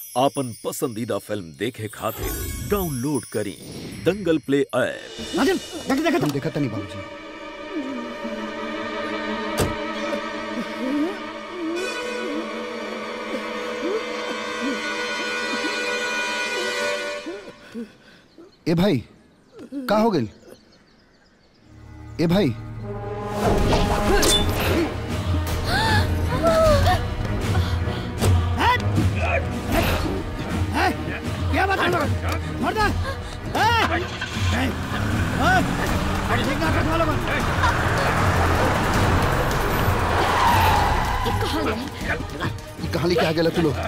आपन पसंदीदा फिल्म देखे खातिर डाउनलोड करी दंगल प्ले ऐप। राजन देखा नहीं बाबूजी। ए भाई का हो गई? ए भाई क्या बात है? कहाँ लेके आ गया तू लोग?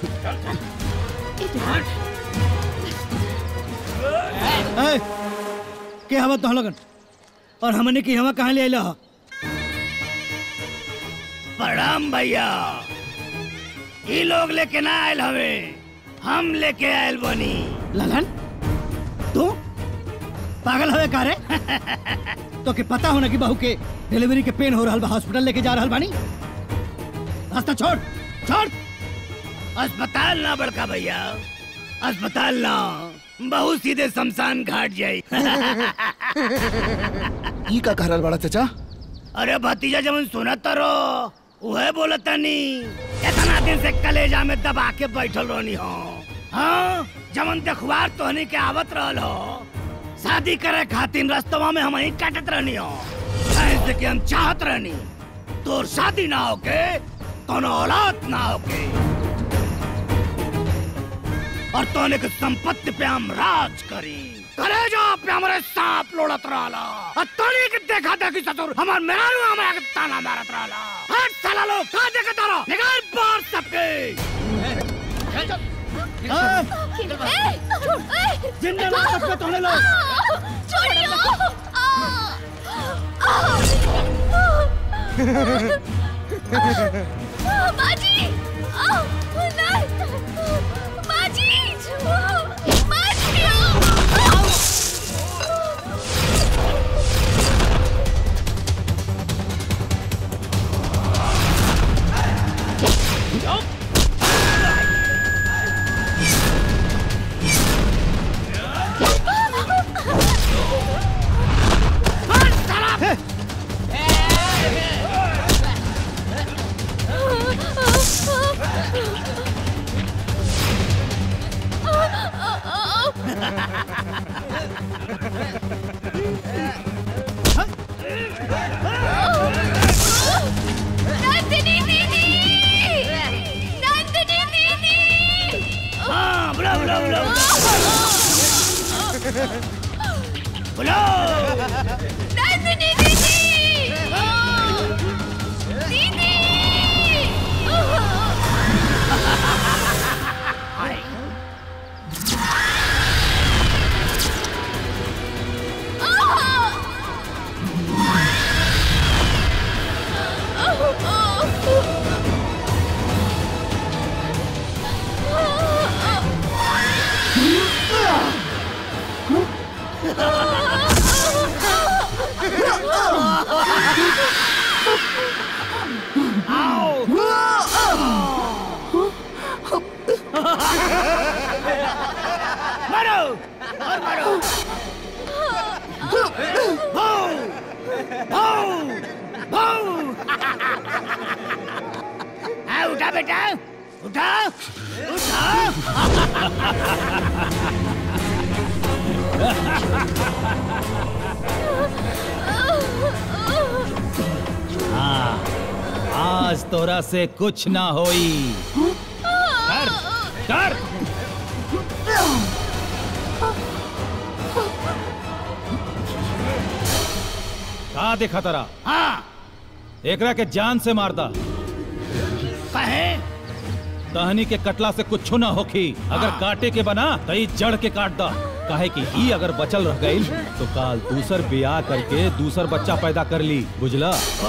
के हवा तो लगन और हमने की हवा कहाँ ले आइला? प्रणाम भैया। ये लोग लेके ना आयल हवे, हम लेके आयल बनी। ललन तू पागल हवे का रे? तो के पता होना कि बहू के डिलीवरी के पेन हो रहा बा, हॉस्पिटल लेके जा रहा बानी। रास्ता छोड़ छोड़। अस्पताल ना बड़का भैया, अस्पताल ना, बहुत सीधे शमशान घाट जाई। ई का कह रहल बड़ा चाचा? अरे भतीजा जमन सुनत रो वह बोलता नहीं। इतना दिन से कलेजा में दबा के बैठल रहनी हो। हाँ जमन देखवार तोहनी के आवत रहल हो, शादी करे खातिर रस्तवा में हम ही काटत रहनी हो। ऐसे कि हम चाहत रहनी तोर शादी ना होके, कोनो औलाद ना होके, और तोने के संपत्ति पे हम राज करी। कलेजा पे हमारे सांप लोड़त रहला, और तोने के देखा देखी ससुर हमार मेहरारू हमरा के ताना मारत रहला। हट साला लोग, का देखत रहो? निकाल बाहर सबके। जिंदा ना सकते तोने लोग। माजी, नंदिनी दीदी, नंदिनी दीदी। हाँ बुलाओ बुलाओ बुलाओ बुलाओ। नंदिनी दीदी, दीदी। मारो और मारो। भाऊ भाऊ भाऊ। उठा बेटा, उठा उठा। हाँ, आज तोरा से कुछ ना होई। कर, कर। का देखा तारा? हाँ एकरा के जान से मार दा। कहे तहनी के कटला से कुछ ना होखी। अगर काटे के बना तो ई जड़ के काट दा। काहे कि ई अगर बचल रह गई तो काल दूसर ब्याह करके दूसर बच्चा पैदा कर ली, बुझला?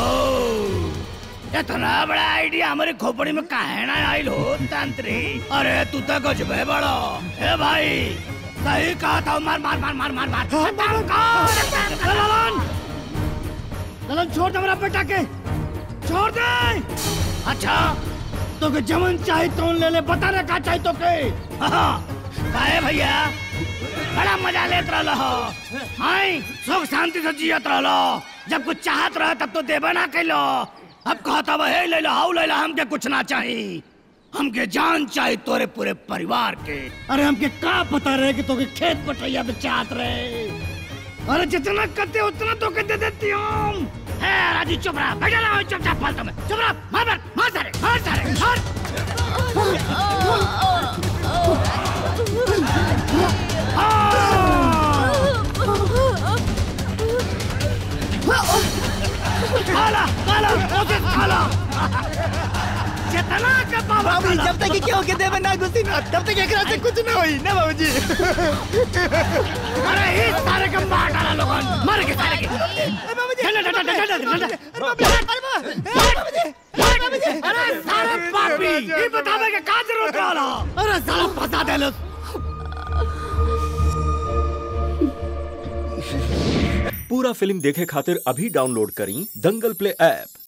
इतना बड़ा आइडिया हमारे खोपड़ी में काहे ना आइल हो तंत्री? अरे तू तो गजबे बड़ा। ए भाई सही कहा था। मार मार मार मार मार मार। ललन ललन छोड़ दे मेरा बेटा के, छोड़ दे। अच्छा तो के जमन चाहे तो ले ले, बता ना का चाहे तो के। काहे भैया बड़ा मजा लेत रहलो हो, हाय सुख शांति से जियत रहलो, जब कुछ चाहत रहा तब तो देबे ना कैलो। अब कहता हे ले लो हाउ ले लो, हमके कुछ ना चाहिए, हमके जान चाहिए तोरे पूरे परिवार के। अरे हमके का पता रहे कि तोके खेत पटैया पे चाहत रहे। अरे जितना करते उतना तो के दे देती हूँ। है राजू चुप रहा, बैठा रहा चुपचाप फालतू में, चुप रहा, मार सारे मार। खाला जितना का बाबा जब तक क्या हो के देवे ना घुसी ना, तब तक एकरा से कुछ ना होई ना बाबूजी। अरे इस सारे का मार डाला लोगन, मार के सारे के। अरे सारे पापी, ये बतावे के का जरूरत रहला। अरे साला फंसा देलो। पूरा फिल्म देखे खातिर अभी डाउनलोड करी दंगल प्ले ऐप।